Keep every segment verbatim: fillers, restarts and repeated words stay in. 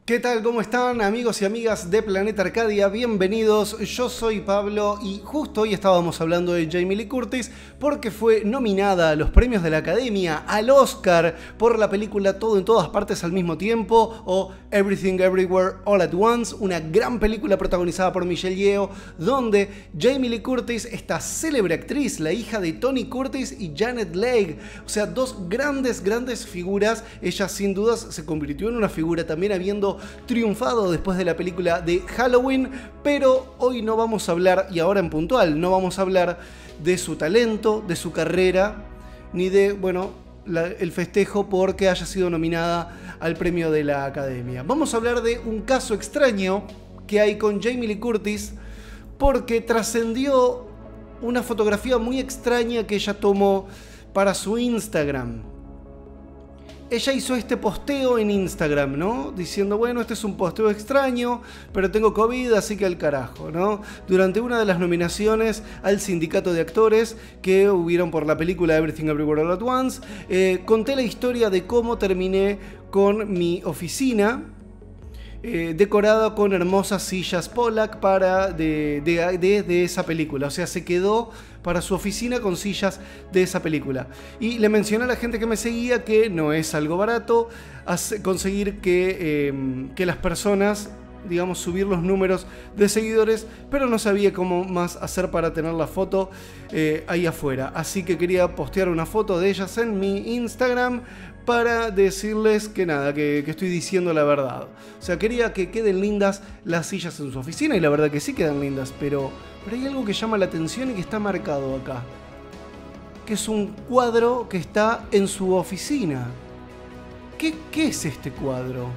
¿Qué tal? ¿Cómo están, amigos y amigas de Planeta Arcadia? Bienvenidos, yo soy Pablo y justo hoy estábamos hablando de Jamie Lee Curtis porque fue nominada a los premios de la Academia, al Oscar, por la película Todo en Todas Partes al Mismo Tiempo o Everything Everywhere All at Once, una gran película protagonizada por Michelle Yeoh, donde Jamie Lee Curtis, esta célebre actriz, la hija de Tony Curtis y Janet Leigh, o sea, dos grandes, grandes figuras. Ella sin dudas se convirtió en una figura también habiendo triunfado después de la película de Halloween, pero hoy no vamos a hablar, y ahora en puntual, no vamos a hablar de su talento, de su carrera, ni de, bueno, la, el festejo porque haya sido nominada al premio de la Academia. Vamos a hablar de un caso extraño que hay con Jamie Lee Curtis porque trascendió una fotografía muy extraña que ella tomó para su Instagram. Ella hizo este posteo en Instagram, ¿no? Diciendo, bueno, este es un posteo extraño, pero tengo COVID, así que al carajo, ¿no? Durante una de las nominaciones al sindicato de actores que hubieron por la película Everything Everywhere All at Once, eh, conté la historia de cómo terminé con mi oficina, Eh, decorada con hermosas sillas Pollack para de, de, de, de esa película. O sea, se quedó para su oficina con sillas de esa película. Y le mencioné a la gente que me seguía que no es algo barato hace, conseguir que, eh, que las personas, digamos, subir los números de seguidores, pero no sabía cómo más hacer para tener la foto eh, ahí afuera. Así que quería postear una foto de ellas en mi Instagram para decirles que nada, que, que estoy diciendo la verdad. O sea, quería que queden lindas las sillas en su oficina, y la verdad que sí quedan lindas, pero, pero hay algo que llama la atención y que está marcado acá, que es un cuadro que está en su oficina. ¿Qué, qué es este cuadro?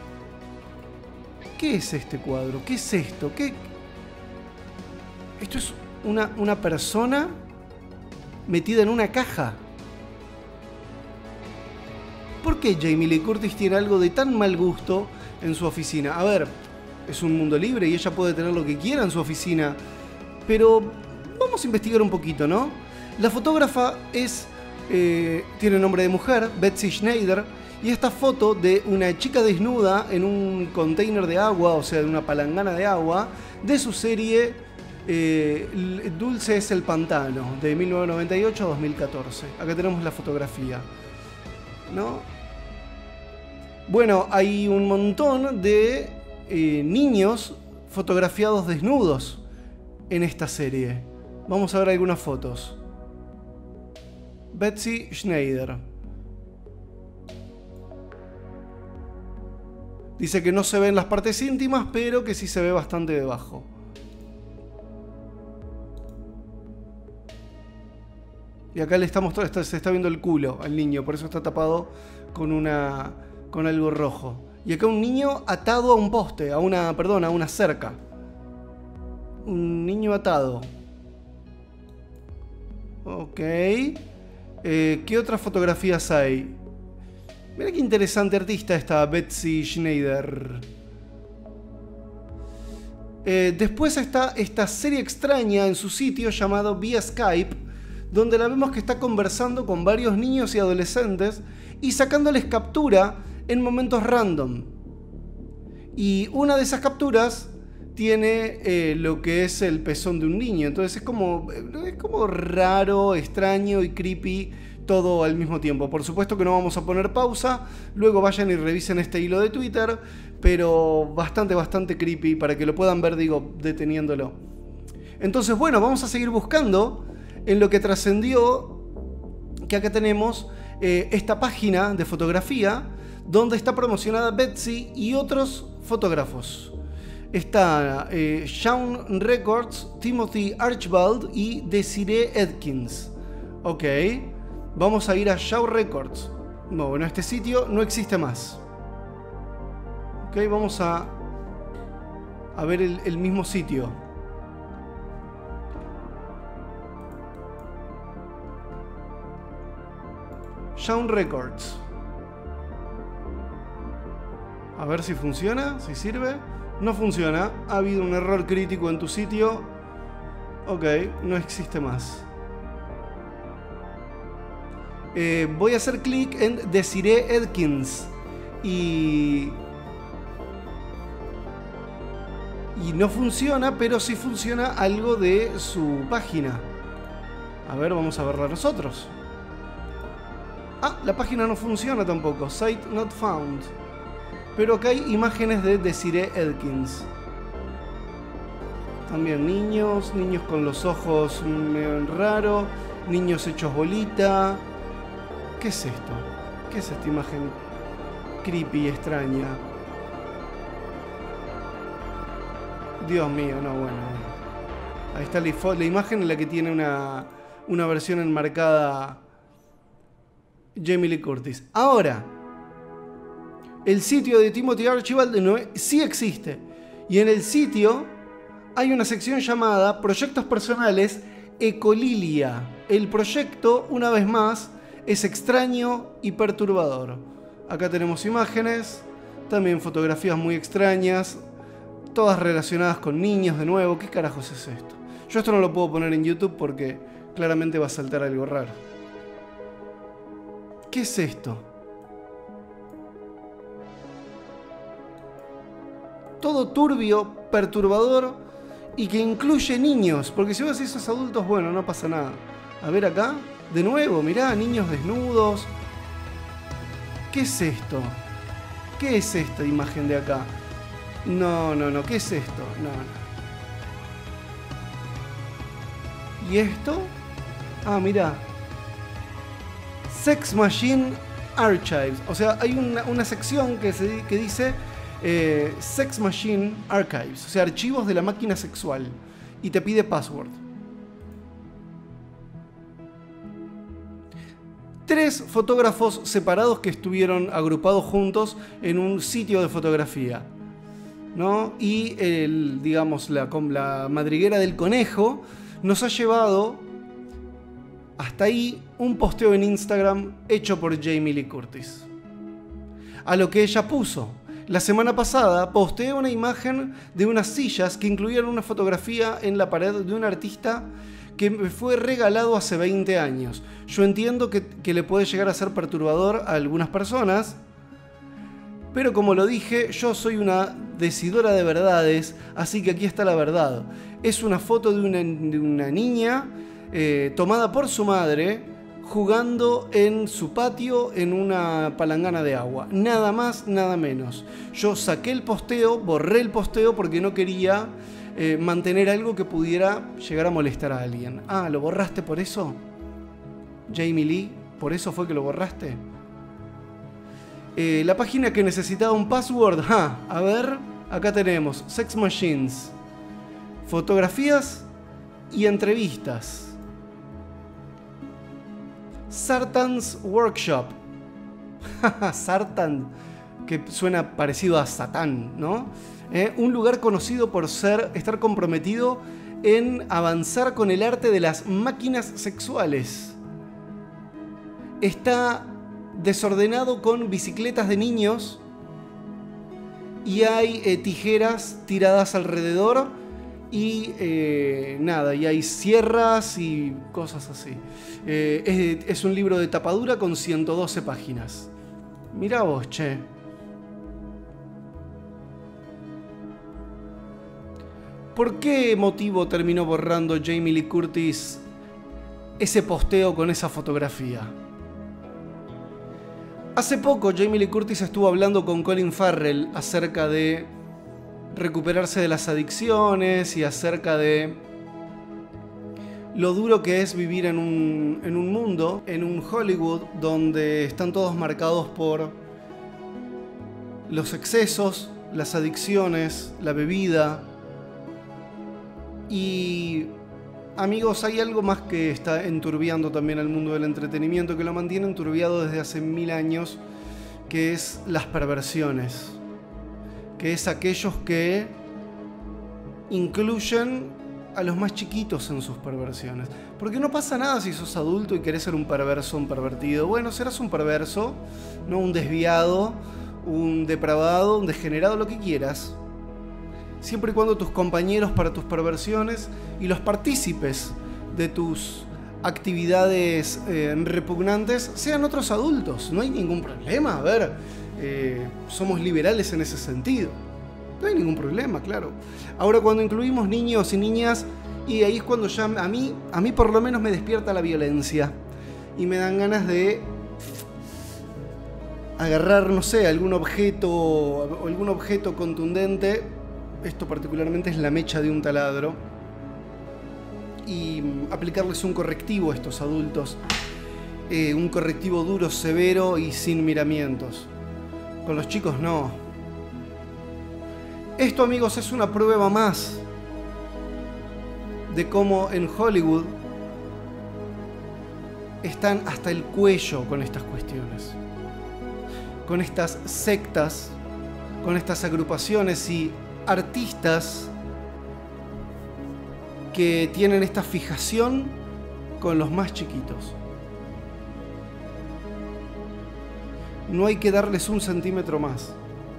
¿Qué es este cuadro? ¿Qué es esto? ¿Qué? Esto es una, una persona metida en una caja. ¿Por qué Jamie Lee Curtis tiene algo de tan mal gusto en su oficina? A ver, es un mundo libre y ella puede tener lo que quiera en su oficina, pero vamos a investigar un poquito, ¿no? La fotógrafa es, eh, tiene nombre de mujer, Betsy Schneider, y esta foto de una chica desnuda en un container de agua, o sea, de una palangana de agua, de su serie eh, Dulce es el Pantano, de mil novecientos noventa y ocho a dos mil catorce. Acá tenemos la fotografía, ¿no? Bueno, hay un montón de eh, niños fotografiados desnudos en esta serie. Vamos a ver algunas fotos. Betsy Schneider. Dice que no se ven las partes íntimas, pero que sí se ve bastante debajo. Y acá le está mostrando, se está viendo el culo al niño, por eso está tapado con una, con algo rojo. Y acá un niño atado a un poste, a una, perdón, a una cerca. Un niño atado. Ok. Eh, ¿Qué otras fotografías hay? Mira qué interesante artista esta Betsy Schneider. Eh, después está esta serie extraña en su sitio llamado Vía Skype, donde la vemos que está conversando con varios niños y adolescentes y sacándoles captura en momentos random. Y una de esas capturas tiene eh, lo que es el pezón de un niño. Entonces es como, es como raro, extraño y creepy todo al mismo tiempo. Por supuesto que no vamos a poner pausa, luego vayan y revisen este hilo de Twitter, pero bastante, bastante creepy para que lo puedan ver, digo, deteniéndolo. Entonces, bueno, vamos a seguir buscando en lo que trascendió, que acá tenemos eh, esta página de fotografía donde está promocionada Betsy y otros fotógrafos. Está eh, Shawn Records, Timothy Archibald y Desiree Edkins. Ok. Vamos a ir a Shaw Records. No, bueno, este sitio no existe más. Ok, vamos a, a ver el, el mismo sitio. Shaw Records. A ver si funciona, si sirve. No funciona. Ha habido un error crítico en tu sitio. Ok, no existe más. eh, voy a hacer clic en Desiree Edkins y, Y no funciona, pero sí funciona algo de su página. A ver, vamos a verla nosotros. Ah, la página no funciona tampoco. Site not found. Pero acá hay imágenes de Desiree Elkins. También niños, niños con los ojos medio raros, niños hechos bolita. ¿Qué es esto? ¿Qué es esta imagen creepy, extraña? Dios mío, no, bueno. Ahí está la, la imagen en la que tiene una, una versión enmarcada Jamie Lee Curtis. Ahora, el sitio de Timothy Archibald no, sí existe. Y en el sitio hay una sección llamada Proyectos Personales Ecolilia. El proyecto, una vez más, es extraño y perturbador. Acá tenemos imágenes, también fotografías muy extrañas, todas relacionadas con niños de nuevo. ¿Qué carajos es esto? Yo esto no lo puedo poner en YouTube porque claramente va a saltar algo raro. ¿Qué es esto? Todo turbio, perturbador y que incluye niños. Porque si vos decís adultos, bueno, no pasa nada. A ver acá, de nuevo, mirá, niños desnudos. ¿Qué es esto? ¿Qué es esta imagen de acá? No, no, no, ¿qué es esto? No, no. ¿Y esto? Ah, mirá. Sex Machine Archives. O sea, hay una, una sección que, se, que dice eh, Sex Machine Archives. O sea, archivos de la máquina sexual. Y te pide password. Tres fotógrafos separados que estuvieron agrupados juntos en un sitio de fotografía, ¿no? Y el, digamos, la, la madriguera del conejo nos ha llevado hasta ahí un posteo en Instagram hecho por Jamie Lee Curtis. A lo que ella puso. La semana pasada posteé una imagen de unas sillas que incluían una fotografía en la pared de un artista que me fue regalado hace veinte años. Yo entiendo que, que le puede llegar a ser perturbador a algunas personas, pero como lo dije, yo soy una decidora de verdades, así que aquí está la verdad. Es una foto de una, de una niña eh, tomada por su madre jugando en su patio en una palangana de agua. Nada más, nada menos. Yo saqué el posteo, borré el posteo porque no quería eh, mantener algo que pudiera llegar a molestar a alguien. Ah, ¿lo borraste por eso? Jamie Lee, ¿por eso fue que lo borraste? Eh, la página que necesitaba un password, ah, a ver, acá tenemos Sex Machines, fotografías y entrevistas. Sartan's Workshop. Sartan, que suena parecido a Satán, ¿no? Eh, un lugar conocido por ser, estar comprometido en avanzar con el arte de las máquinas sexuales. Está desordenado con bicicletas de niños y hay eh, tijeras tiradas alrededor y eh, nada, y hay sierras y cosas así. Eh, es, es un libro de tapadura con ciento doce páginas. Mirá vos, che. ¿Por qué motivo terminó borrando Jamie Lee Curtis ese posteo con esa fotografía? Hace poco Jamie Lee Curtis estuvo hablando con Colin Farrell acerca de recuperarse de las adicciones y acerca de lo duro que es vivir en un, en un mundo, en un Hollywood donde están todos marcados por los excesos, las adicciones, la bebida. Y amigos, hay algo más que está enturbiando también al mundo del entretenimiento, que lo mantiene enturbiado desde hace mil años, que es las perversiones, que es aquellos que incluyen a los más chiquitos en sus perversiones. Porque no pasa nada si sos adulto y querés ser un perverso, un pervertido. Bueno, serás un perverso, no un desviado, un depravado, un degenerado, lo que quieras. Siempre y cuando tus compañeros para tus perversiones y los partícipes de tus actividades eh, repugnantes sean otros adultos. No hay ningún problema, a ver, eh, somos liberales en ese sentido. No hay ningún problema, claro. Ahora, cuando incluimos niños y niñas, y ahí es cuando ya a mí, a mí por lo menos me despierta la violencia. Y me dan ganas de agarrar, no sé, algún objeto o algún objeto contundente. Esto particularmente es la mecha de un taladro. Y aplicarles un correctivo a estos adultos. Eh, un correctivo duro, severo y sin miramientos. Con los chicos no. Esto, amigos, es una prueba más de cómo en Hollywood están hasta el cuello con estas cuestiones. Con estas sectas, con estas agrupaciones y artistas que tienen esta fijación con los más chiquitos. No hay que darles un centímetro más.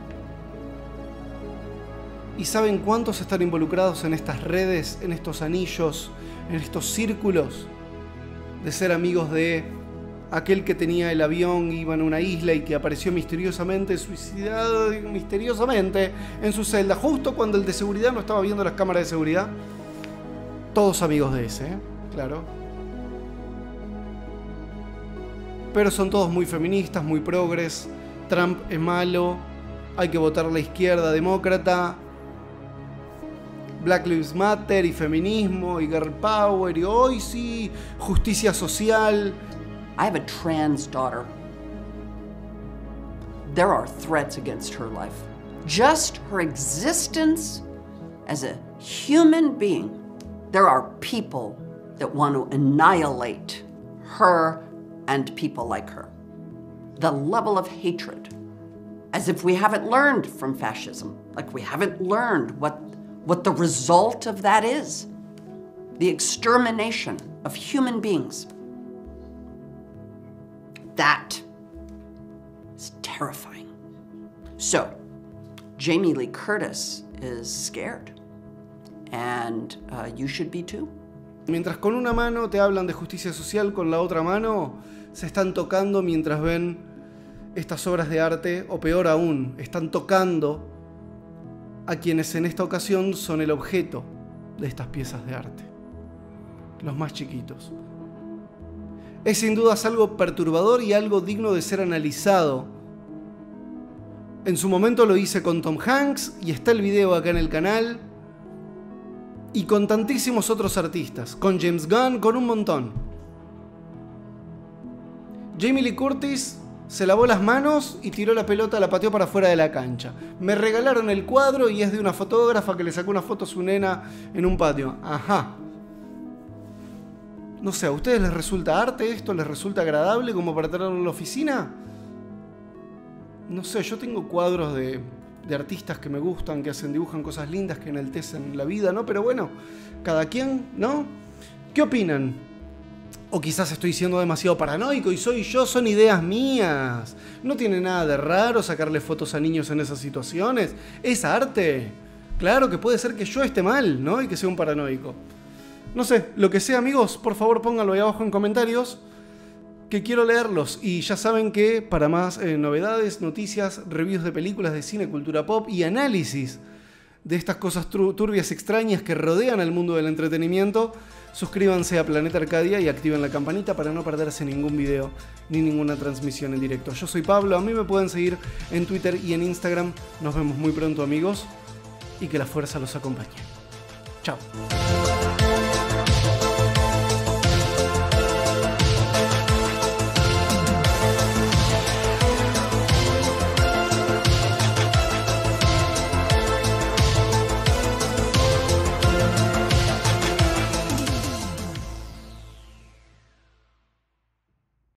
¿Y saben cuántos están involucrados en estas redes, en estos anillos, en estos círculos? De ser amigos de aquel que tenía el avión, iba a una isla y que apareció misteriosamente, suicidado misteriosamente en su celda, justo cuando el de seguridad no estaba viendo las cámaras de seguridad. Todos amigos de ese, ¿eh? Claro. Pero son todos muy feministas, muy progres. Trump es malo, hay que votar a la izquierda demócrata. Black Lives Matter y feminismo y girl power y hoy sí, justicia social. I have a trans daughter. There are threats against her life. Just her existence as a human being. There are people that want to annihilate her and people like her. The level of hatred, as if we haven't learned from fascism, like we haven't learned what, what the result of that is. The extermination of human beings. That is terrifying. So, Jamie Lee Curtis is scared. And uh, you should be too. Mientras con una mano te hablan de justicia social, con la otra mano se están tocando mientras ven estas obras de arte, o peor aún, están tocando a quienes en esta ocasión son el objeto de estas piezas de arte, los más chiquitos. Es sin dudas algo perturbador y algo digno de ser analizado. En su momento lo hice con Tom Hanks y está el video acá en el canal. Y con tantísimos otros artistas, con James Gunn, con un montón. Jamie Lee Curtis se lavó las manos y tiró la pelota, la pateó para afuera de la cancha. Me regalaron el cuadro y es de una fotógrafa que le sacó una foto a su nena en un patio. Ajá. No sé, ¿a ustedes les resulta arte esto? ¿Les resulta agradable como para tenerlo en la oficina? No sé, yo tengo cuadros de... de artistas que me gustan, que hacen, dibujan cosas lindas, que enaltecen la vida, ¿no? Pero bueno, cada quien, ¿no? ¿Qué opinan? O quizás estoy siendo demasiado paranoico y soy yo, son ideas mías. No tiene nada de raro sacarle fotos a niños en esas situaciones. Es arte. Claro que puede ser que yo esté mal, ¿no? Y que sea un paranoico. No sé, lo que sea, amigos, por favor pónganlo ahí abajo en comentarios, que quiero leerlos. Y ya saben que para más eh, novedades, noticias, reviews de películas, de cine, cultura pop y análisis de estas cosas turbias, extrañas que rodean al mundo del entretenimiento, suscríbanse a Planeta Arcadia y activen la campanita para no perderse ningún video ni ninguna transmisión en directo. Yo soy Pablo, a mí me pueden seguir en Twitter y en Instagram. Nos vemos muy pronto, amigos, y que la fuerza los acompañe. Chao.